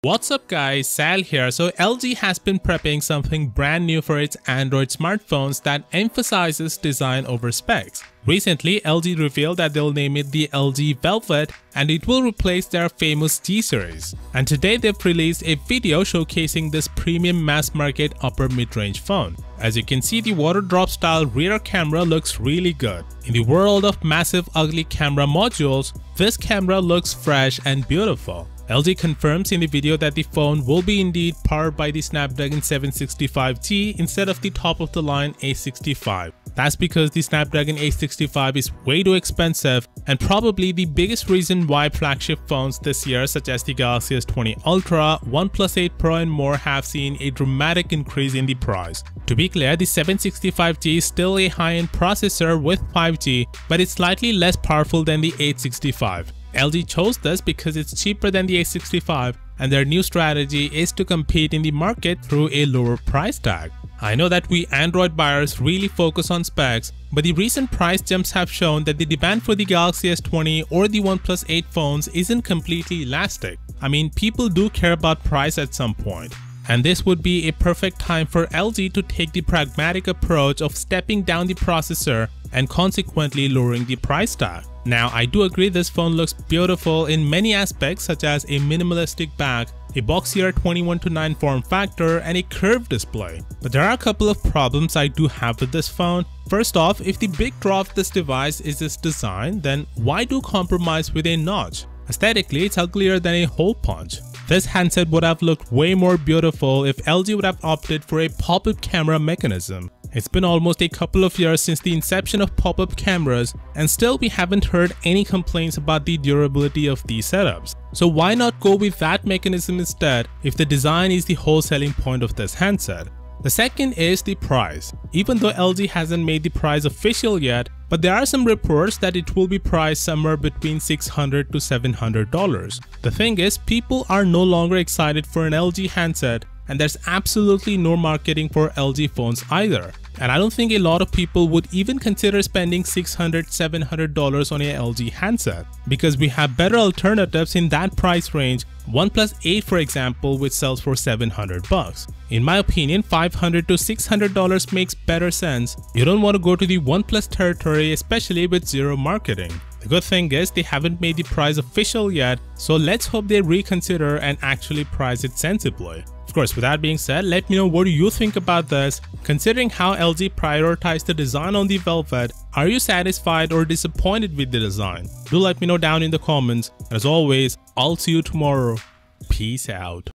What's up guys, Sal here. So LG has been prepping something brand new for its Android smartphones that emphasizes design over specs. Recently, LG revealed that they'll name it the LG Velvet and it will replace their famous G series. And today they've released a video showcasing this premium mass market upper mid-range phone. As you can see, the water drop style rear camera looks really good. In the world of massive ugly camera modules, this camera looks fresh and beautiful. LG confirms in the video that the phone will be indeed powered by the Snapdragon 765G instead of the top-of-the-line A65. That's because the Snapdragon A65 is way too expensive and probably the biggest reason why flagship phones this year such as the Galaxy S20 Ultra, OnePlus 8 Pro and more have seen a dramatic increase in the price. To be clear, the 765G is still a high-end processor with 5G, but it's slightly less powerful than the 865. LG chose this because it's cheaper than the A65 and their new strategy is to compete in the market through a lower price tag. I know that we Android buyers really focus on specs, but the recent price jumps have shown that the demand for the Galaxy S20 or the OnePlus 8 phones isn't completely elastic. I mean, people do care about price at some point. And this would be a perfect time for LG to take the pragmatic approach of stepping down the processor and consequently lowering the price tag. Now, I do agree this phone looks beautiful in many aspects such as a minimalistic back, a boxier 21:9 form factor, and a curved display. But there are a couple of problems I do have with this phone. First off, if the big draw of this device is its design, then why do compromise with a notch? Aesthetically, it's uglier than a hole punch. This handset would have looked way more beautiful if LG would have opted for a pop-up camera mechanism. It's been almost a couple of years since the inception of pop-up cameras and still we haven't heard any complaints about the durability of these setups. So why not go with that mechanism instead if the design is the whole selling point of this handset? The second is the price. Even though LG hasn't made the price official yet, but there are some reports that it will be priced somewhere between $600 to $700. The thing is, people are no longer excited for an LG handset and there's absolutely no marketing for LG phones either. And I don't think a lot of people would even consider spending $600, $700 on a LG handset because we have better alternatives in that price range. OnePlus 8 for example, which sells for $700. In my opinion, $500 to $600 makes better sense. You don't want to go to the OnePlus territory, especially with zero marketing. The good thing is they haven't made the price official yet, so let's hope they reconsider and actually price it sensibly. Of course, with that being said, let me know what do you think about this. Considering how LG prioritized the design on the Velvet, are you satisfied or disappointed with the design? Do let me know down in the comments. As always, I'll see you tomorrow. Peace out.